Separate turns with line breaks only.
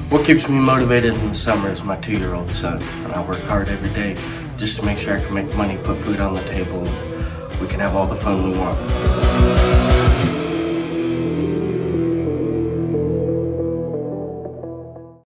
What keeps me motivated in the summer is my 2-year-old son, and I work hard every day just to make sure I can make money, put food on the table, and we can have all the fun we want.